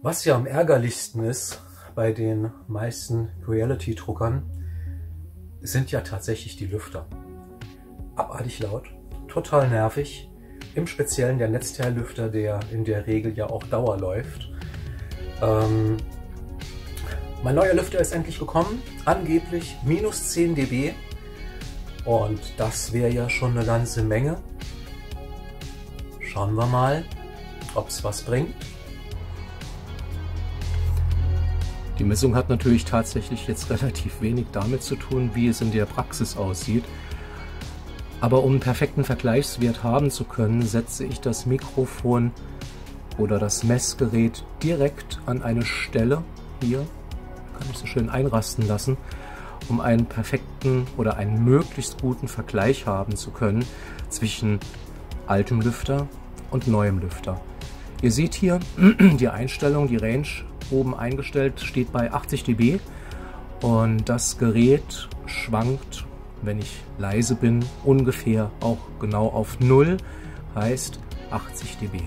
Was ja am ärgerlichsten ist bei den meisten Reality-Druckern, sind ja tatsächlich die Lüfter. Abartig laut, total nervig. Im Speziellen der Netzteillüfter, der in der Regel ja auch Dauer läuft. Mein neuer Lüfter ist endlich gekommen, angeblich minus 10 dB. Und das wäre ja schon eine ganze Menge. Schauen wir mal, ob es was bringt. Die Messung hat natürlich tatsächlich jetzt relativ wenig damit zu tun, wie es in der Praxis aussieht. Aber um einen perfekten Vergleichswert haben zu können, setze ich das Mikrofon oder das Messgerät direkt an eine Stelle, hier, kann ich so schön einrasten lassen, um einen perfekten oder einen möglichst guten Vergleich haben zu können zwischen altem Lüfter und neuem Lüfter. Ihr seht hier die Einstellung, die Range oben eingestellt, steht bei 80 dB und das Gerät schwankt, wenn ich leise bin, ungefähr auch genau auf 0, heißt 80 dB.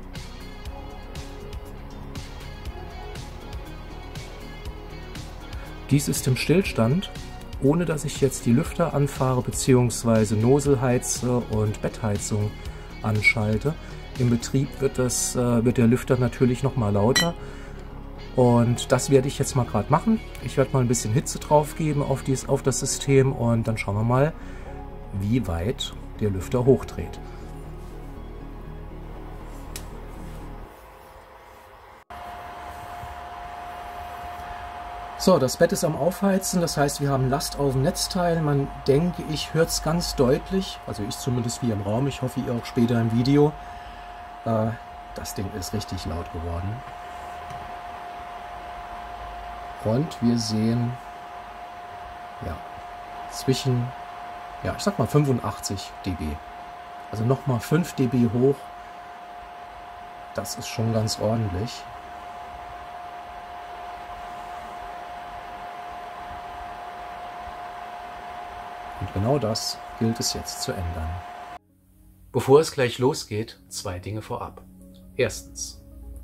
Dies ist im Stillstand, ohne dass ich jetzt die Lüfter anfahre bzw. Noselheize und Bettheizung anschalte. Im Betrieb wird der Lüfter natürlich noch mal lauter. Und das werde ich jetzt mal gerade machen. Ich werde mal ein bisschen Hitze drauf geben auf das System und dann schauen wir mal, wie weit der Lüfter hochdreht. So, das Bett ist am Aufheizen, das heißt, wir haben Last auf dem Netzteil. Man denke, ich hört es ganz deutlich, also ich zumindest wie im Raum, ich hoffe ihr auch später im Video. Das Ding ist richtig laut geworden. Und wir sehen, ja, zwischen, ja, ich sag mal 85 dB. Also nochmal 5 dB hoch. Das ist schon ganz ordentlich. Und genau das gilt es jetzt zu ändern. Bevor es gleich losgeht, 2 Dinge vorab. Erstens.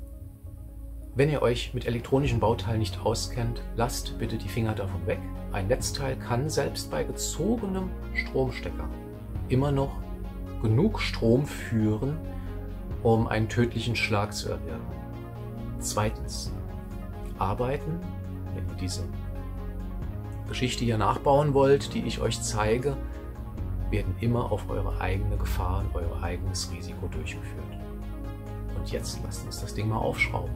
Wenn ihr euch mit elektronischen Bauteilen nicht auskennt, lasst bitte die Finger davon weg. Ein Netzteil kann selbst bei gezogenem Stromstecker immer noch genug Strom führen, um einen tödlichen Schlag zu erwirken. Zweitens, Arbeiten, wenn ihr diese Geschichte hier nachbauen wollt, die ich euch zeige, werden immer auf eure eigene Gefahr und euer eigenes Risiko durchgeführt. Und jetzt lasst uns das Ding mal aufschrauben.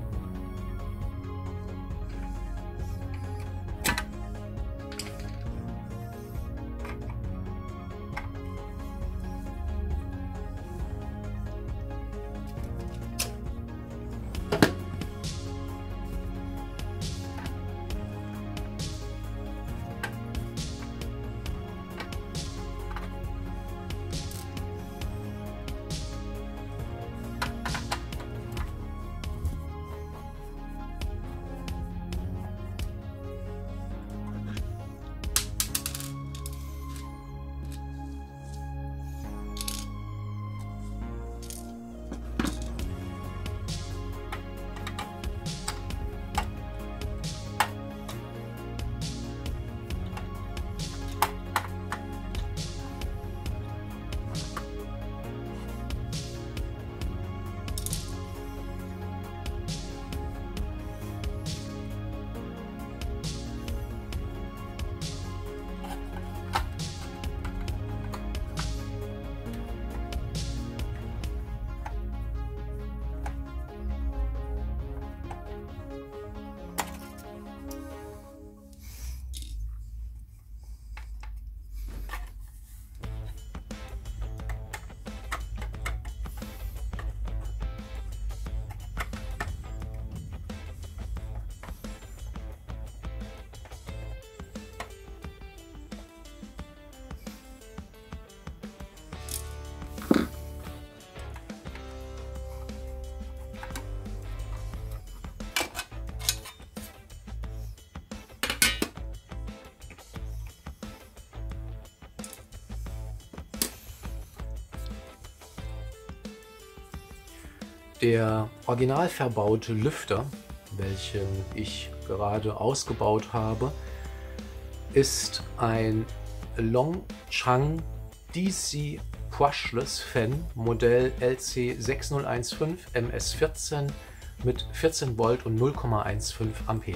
Der original verbaute Lüfter, welchen ich gerade ausgebaut habe, ist ein Longchamp DC Brushless Fan Modell LC6015 MS14 mit 14 Volt und 0,15 Ampere.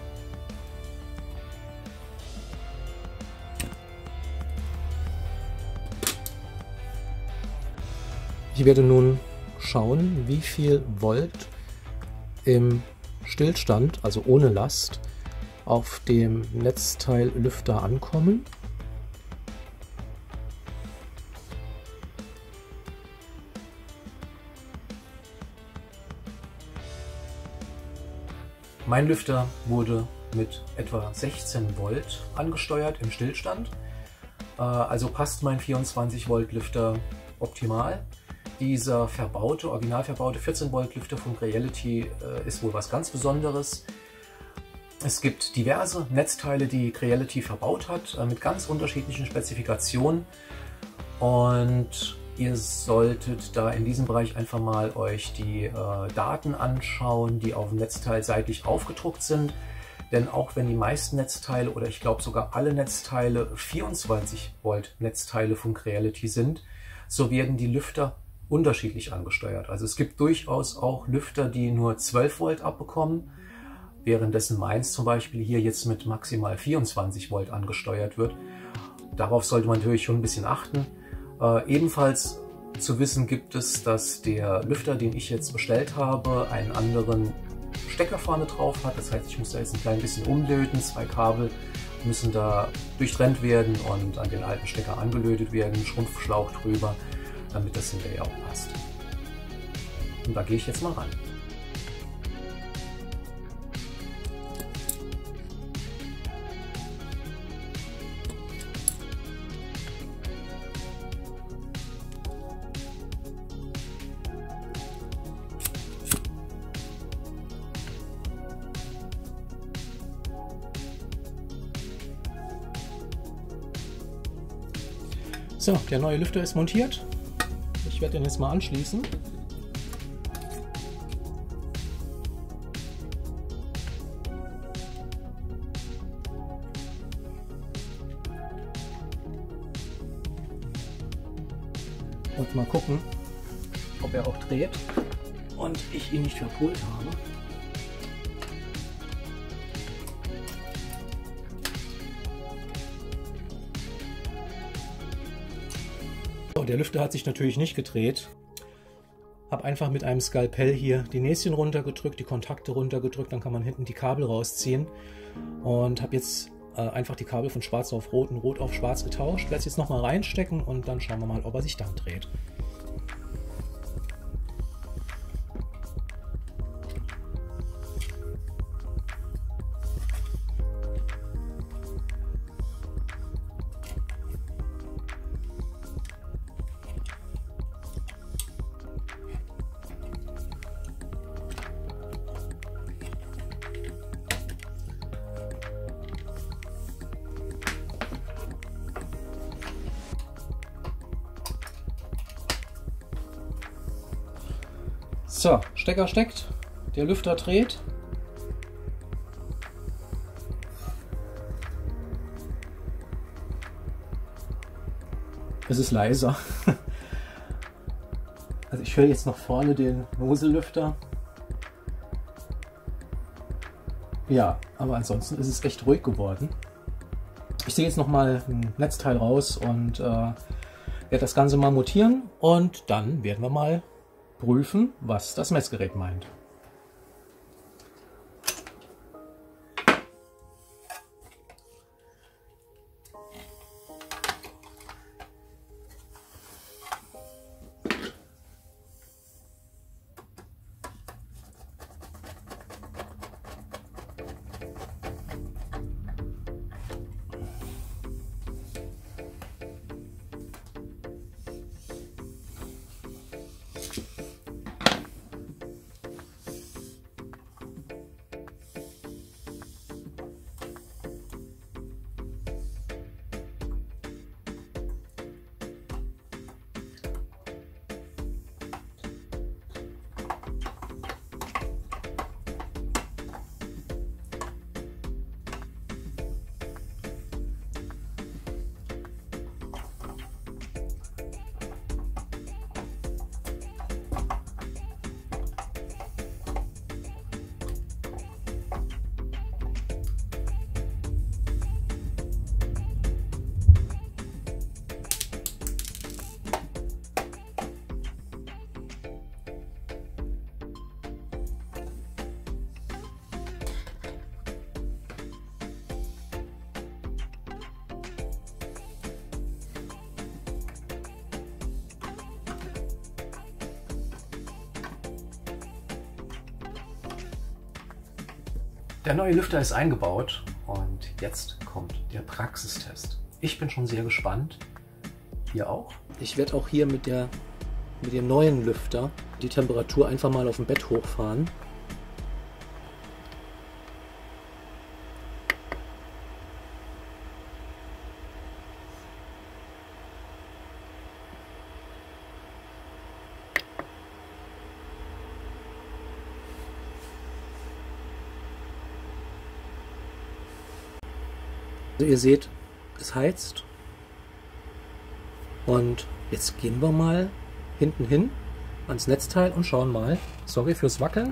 Ich werde nun schauen, wie viel Volt im Stillstand, also ohne Last, auf dem Netzteillüfter ankommen. Mein Lüfter wurde mit etwa 16 Volt angesteuert im Stillstand, also passt mein 24 Volt Lüfter optimal. Dieser original verbaute 14 Volt Lüfter von Creality ist wohl was ganz Besonderes. Es gibt diverse Netzteile, die Creality verbaut hat, mit ganz unterschiedlichen Spezifikationen, und ihr solltet da in diesem Bereich einfach mal euch die Daten anschauen, die auf dem Netzteil seitlich aufgedruckt sind. Denn auch wenn die meisten Netzteile, oder ich glaube sogar alle Netzteile, 24 Volt Netzteile von Creality sind, so werden die Lüfter unterschiedlich angesteuert. Also es gibt durchaus auch Lüfter, die nur 12 Volt abbekommen, währenddessen meins zum Beispiel hier jetzt mit maximal 24 Volt angesteuert wird. Darauf sollte man natürlich schon ein bisschen achten. Ebenfalls zu wissen gibt es, dass der Lüfter, den ich jetzt bestellt habe, einen anderen Stecker vorne drauf hat. Das heißt, ich muss da jetzt ein klein bisschen umlöten. 2 Kabel müssen da durchtrennt werden und an den alten Stecker angelötet werden, Schrumpfschlauch drüber, damit das hinterher auch passt. Und da gehe ich jetzt mal ran. So, der neue Lüfter ist montiert. Ich werde den jetzt mal anschließen. Und mal gucken, ob er auch dreht und ich ihn nicht verpult habe. Der Lüfter hat sich natürlich nicht gedreht. Habe einfach mit einem Skalpell hier die Näschen runtergedrückt, die Kontakte runtergedrückt, dann kann man hinten die Kabel rausziehen. Und habe jetzt einfach die Kabel von schwarz auf rot und rot auf schwarz getauscht. Werde es jetzt nochmal reinstecken und dann schauen wir mal, ob er sich dann dreht. So, Stecker steckt, der Lüfter dreht. Es ist leiser. Also ich höre jetzt noch vorne den Nosellüfter. Ja, aber ansonsten ist es echt ruhig geworden. Ich ziehe jetzt noch mal ein Netzteil raus und werde das Ganze mal montieren und dann werden wir mal prüfen, was das Messgerät meint. Der neue Lüfter ist eingebaut und jetzt kommt der Praxistest. Ich bin schon sehr gespannt. Ihr auch? Ich werde auch hier mit dem neuen Lüfter die Temperatur einfach mal auf dem Bett hochfahren. Also ihr seht, es heizt. Und jetzt gehen wir mal hinten hin ans Netzteil und schauen mal. Sorry fürs Wackeln.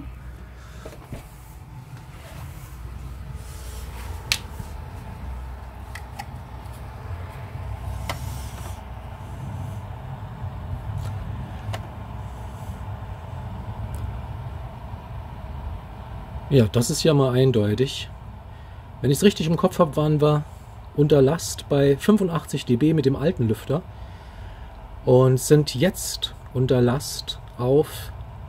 Ja, das ist ja mal eindeutig. Wenn ich es richtig im Kopf habe, waren wir unter Last bei 85 dB mit dem alten Lüfter und sind jetzt unter Last auf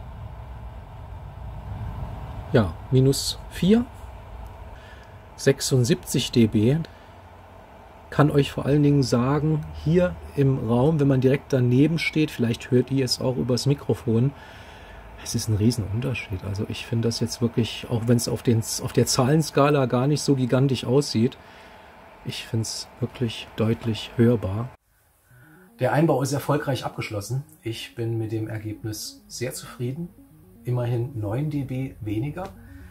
ja, -4, 76 dB. Kann euch vor allen Dingen sagen, hier im Raum, wenn man direkt daneben steht, vielleicht hört ihr es auch übers Mikrofon, es ist ein Riesenunterschied. Also ich finde das jetzt wirklich, auch wenn es auf der Zahlenskala gar nicht so gigantisch aussieht, ich finde es wirklich deutlich hörbar. Der Einbau ist erfolgreich abgeschlossen. Ich bin mit dem Ergebnis sehr zufrieden. Immerhin 9 dB weniger.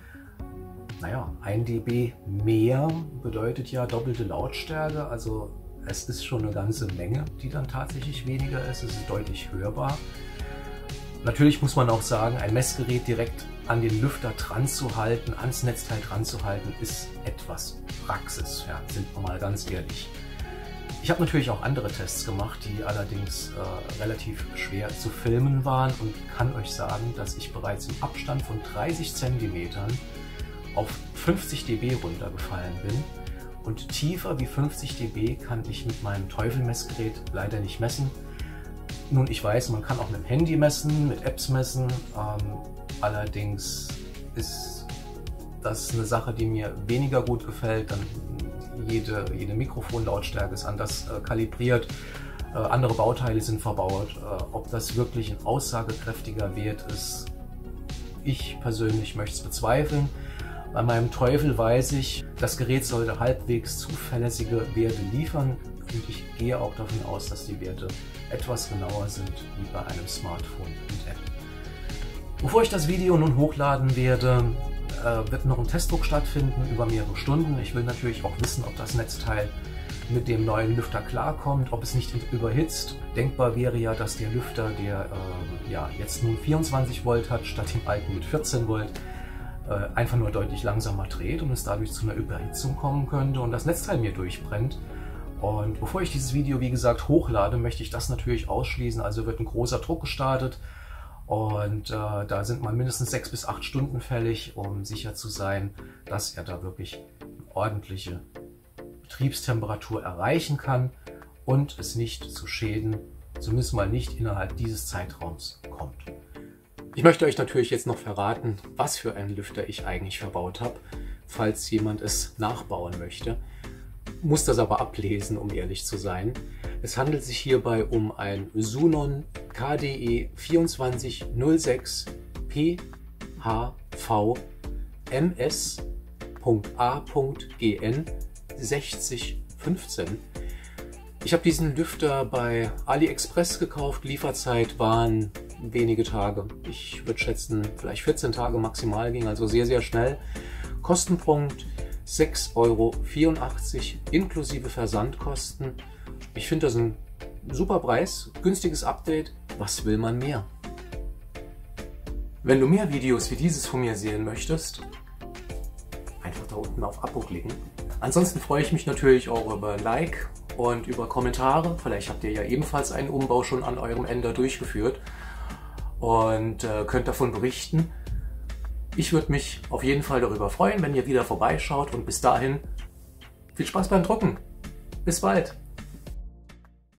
Naja, 1 dB mehr bedeutet ja doppelte Lautstärke. Also es ist schon eine ganze Menge, die dann tatsächlich weniger ist. Es ist deutlich hörbar. Natürlich muss man auch sagen, ein Messgerät direkt an den Lüfter dran zu halten, ans Netzteil dran zu halten, ist etwas praxisfern, sind wir mal ganz ehrlich. Ich habe natürlich auch andere Tests gemacht, die allerdings relativ schwer zu filmen waren und kann euch sagen, dass ich bereits im Abstand von 30 cm auf 50 dB runtergefallen bin. Und tiefer wie 50 dB kann ich mit meinem Teufel-Messgerät leider nicht messen. Nun, ich weiß, man kann auch mit dem Handy messen, mit Apps messen, allerdings ist das eine Sache, die mir weniger gut gefällt. Dann jede Mikrofonlautstärke ist anders kalibriert, andere Bauteile sind verbaut. Ob das wirklich ein aussagekräftiger Wert ist, ich persönlich möchte es bezweifeln. Bei meinem Teufel weiß ich, das Gerät sollte halbwegs zuverlässige Werte liefern. Und ich gehe auch davon aus, dass die Werte etwas genauer sind wie bei einem Smartphone mit App. Bevor ich das Video nun hochladen werde, wird noch ein Testdruck stattfinden über mehrere Stunden. Ich will natürlich auch wissen, ob das Netzteil mit dem neuen Lüfter klarkommt, ob es nicht überhitzt. Denkbar wäre ja, dass der Lüfter, der jetzt nun 24 Volt hat, statt dem alten mit 14 Volt, einfach nur deutlich langsamer dreht und es dadurch zu einer Überhitzung kommen könnte und das Netzteil mir durchbrennt. Und bevor ich dieses Video, wie gesagt, hochlade, möchte ich das natürlich ausschließen. Also wird ein großer Druck gestartet und da sind mal mindestens 6 bis 8 Stunden fällig, um sicher zu sein, dass er da wirklich eine ordentliche Betriebstemperatur erreichen kann und es nicht zu Schäden, zumindest mal nicht innerhalb dieses Zeitraums, kommt. Ich möchte euch natürlich jetzt noch verraten, was für einen Lüfter ich eigentlich verbaut habe, falls jemand es nachbauen möchte. Muss das aber ablesen, um ehrlich zu sein. Es handelt sich hierbei um ein Sunon KDE 2406 PHV MS.A.GN 6015. Ich habe diesen Lüfter bei AliExpress gekauft. Lieferzeit waren wenige Tage. Ich würde schätzen, vielleicht 14 Tage maximal, ging also sehr, sehr schnell. Kostenpunkt 6,84 € inklusive Versandkosten. Ich finde das ein super Preis, günstiges Update. Was will man mehr? Wenn du mehr Videos wie dieses von mir sehen möchtest, einfach da unten auf Abo klicken. Ansonsten freue ich mich natürlich auch über ein Like und über Kommentare. Vielleicht habt ihr ja ebenfalls einen Umbau schon an eurem Ender durchgeführt und könnt davon berichten. Ich würde mich auf jeden Fall darüber freuen, wenn ihr wieder vorbeischaut und bis dahin viel Spaß beim Drucken. Bis bald!